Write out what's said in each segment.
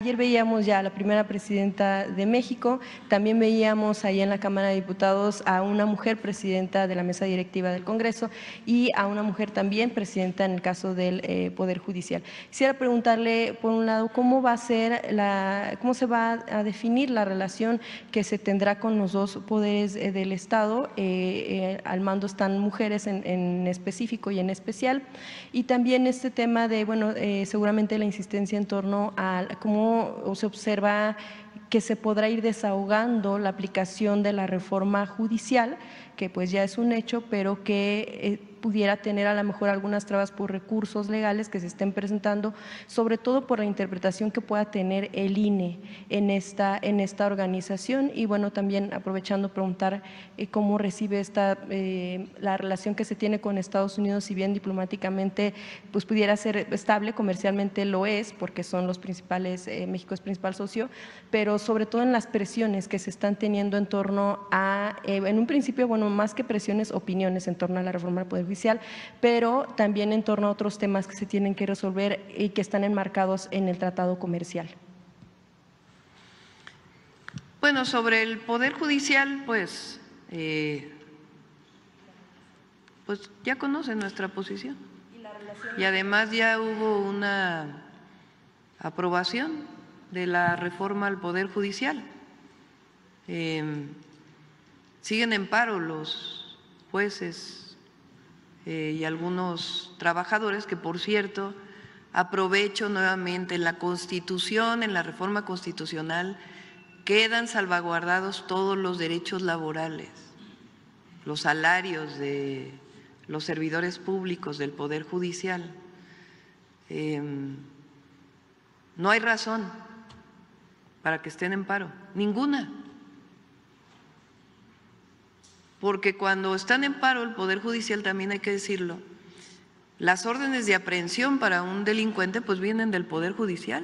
ayer veíamos ya a la primera presidenta de México, también veíamos ahí en la Cámara de Diputados a una mujer presidenta de la mesa directiva del Congreso y a una mujer también presidenta en el caso del Poder Judicial. Quisiera preguntarle, por un lado, cómo se va a definir la relación que se tendrá con los dos poderes del Estado. Al mando están mujeres en específico y en especial, y también este tema de, bueno, seguramente la insistencia en torno a cómo se observa que se podrá ir desahogando la aplicación de la reforma judicial, que pues ya es un hecho, pero que pudiera tener a lo mejor algunas trabas por recursos legales que se estén presentando, sobre todo por la interpretación que pueda tener el INE en esta organización. Y bueno, también aprovechando preguntar cómo recibe la relación que se tiene con Estados Unidos, si bien diplomáticamente pues pudiera ser estable, comercialmente lo es, porque son los principales, México es principal socio, pero sobre todo en las presiones que se están teniendo en torno a, en un principio, bueno, más que presiones, opiniones en torno a la reforma del Poder Judicial, pero también en torno a otros temas que se tienen que resolver y que están enmarcados en el tratado comercial. Bueno, sobre el Poder Judicial, pues ya conocen nuestra posición. Y además ya hubo una aprobación de la reforma al Poder Judicial. Siguen en paro los jueces y algunos trabajadores, que por cierto, aprovecho nuevamente, en la Constitución, en la reforma constitucional, quedan salvaguardados todos los derechos laborales, los salarios de los servidores públicos del Poder Judicial. No hay razón para que estén en paro, ninguna. Porque cuando están en paro el Poder Judicial, también hay que decirlo, las órdenes de aprehensión para un delincuente pues vienen del Poder Judicial.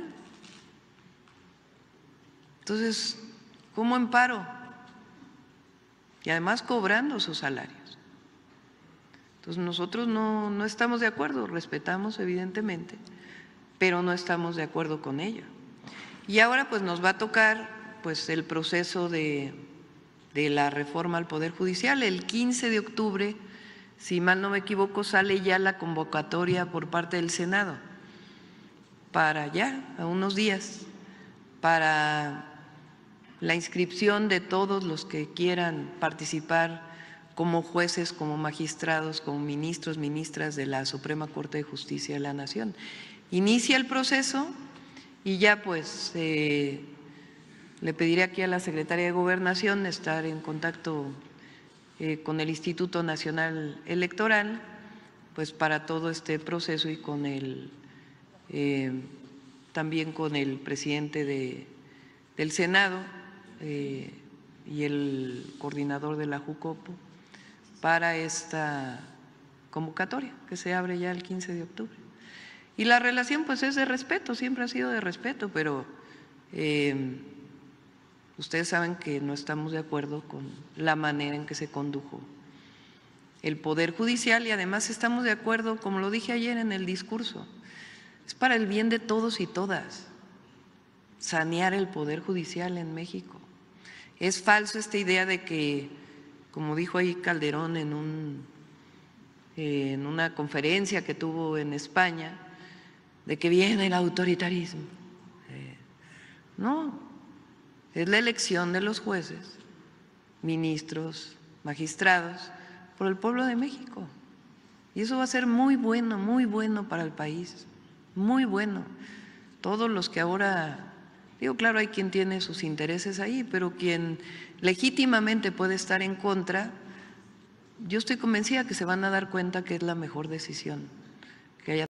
Entonces, ¿cómo en paro? Y además cobrando sus salarios. Entonces nosotros no estamos de acuerdo, respetamos evidentemente, pero no estamos de acuerdo con ello. Y ahora pues nos va a tocar pues el proceso de la reforma al Poder Judicial. El 15 de octubre, si mal no me equivoco, sale ya la convocatoria por parte del Senado para ya, a unos días, para la inscripción de todos los que quieran participar como jueces, como magistrados, como ministros, ministras de la Suprema Corte de Justicia de la Nación. Inicia el proceso y ya pues le pediré aquí a la Secretaría de Gobernación estar en contacto con el Instituto Nacional Electoral, pues para todo este proceso, y con también con el presidente del Senado y el coordinador de la Jucopo para esta convocatoria que se abre ya el 15 de octubre. Y la relación pues es de respeto, siempre ha sido de respeto, pero ustedes saben que no estamos de acuerdo con la manera en que se condujo el Poder Judicial, y además estamos de acuerdo, como lo dije ayer en el discurso, es para el bien de todos y todas sanear el Poder Judicial en México. Es falso esta idea de que, como dijo ahí Calderón en una conferencia que tuvo en España, de que viene el autoritarismo. No, es la elección de los jueces, ministros, magistrados, por el pueblo de México. Y eso va a ser muy bueno para el país, muy bueno. Todos los que ahora, digo, claro, hay quien tiene sus intereses ahí, pero quien legítimamente puede estar en contra, yo estoy convencida que se van a dar cuenta que es la mejor decisión